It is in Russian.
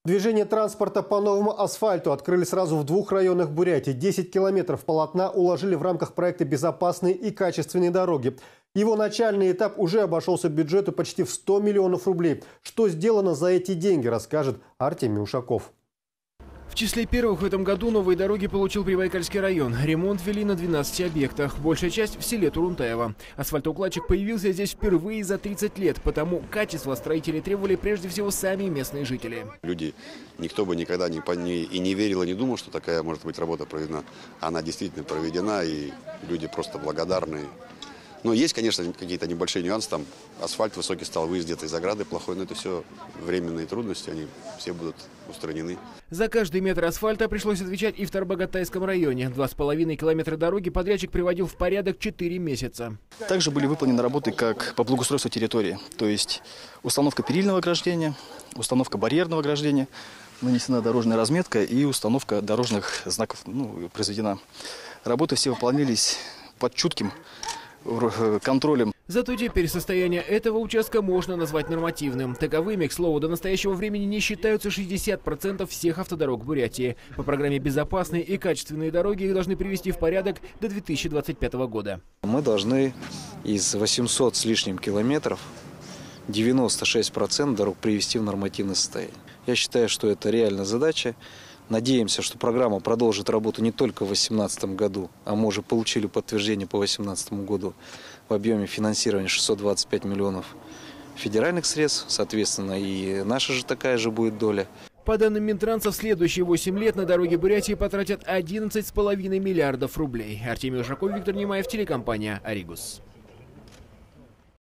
Движение транспорта по новому асфальту открыли сразу в 2 районах Бурятии. 10 километров полотна уложили в рамках проекта «Безопасные и качественные дороги». Его начальный этап уже обошелся бюджету почти в 100 миллионов рублей. Что сделано за эти деньги, расскажет Артемий Ушаков. В числе первых в этом году новые дороги получил Прибайкальский район. Ремонт вели на 12 объектах. Большая часть в селе Турунтаево. Асфальтоукладчик появился здесь впервые за 30 лет, потому качество строители требовали прежде всего сами местные жители. Люди, никто бы никогда не верил и не думал, что такая может быть работа проведена. Она действительно проведена, и люди просто благодарны. Но есть, конечно, какие-то небольшие нюансы. Там асфальт высокий стал, выезд где-то из ограды плохой. Но это все временные трудности, они все будут устранены. За каждый метр асфальта пришлось отвечать и в Тарбагатайском районе. 2,5 километра дороги подрядчик приводил в порядок 4 месяца. Также были выполнены работы как по благоустройству территории. То есть установка перильного ограждения, установка барьерного ограждения, нанесена дорожная разметка и установка дорожных знаков произведена. Работы все выполнялись под чутким контролем. Зато теперь состояние этого участка можно назвать нормативным. Таковыми, к слову, до настоящего времени не считаются 60% всех автодорог Бурятии. По программе «Безопасные и качественные дороги» их должны привести в порядок до 2025 года. Мы должны из 800 с лишним километров 96% дорог привести в нормативное состояние. Я считаю, что это реальная задача. Надеемся, что программа продолжит работу не только в 2018 году, а мы уже получили подтверждение по 2018 году в объеме финансирования 625 миллионов федеральных средств, соответственно, и наша же такая же будет доля. По данным Минтранса, в следующие 8 лет на дороги Бурятии потратят 11,5 миллиардов рублей. Артемий Ушаков, Виктор Немаев, телекомпания «Аригус».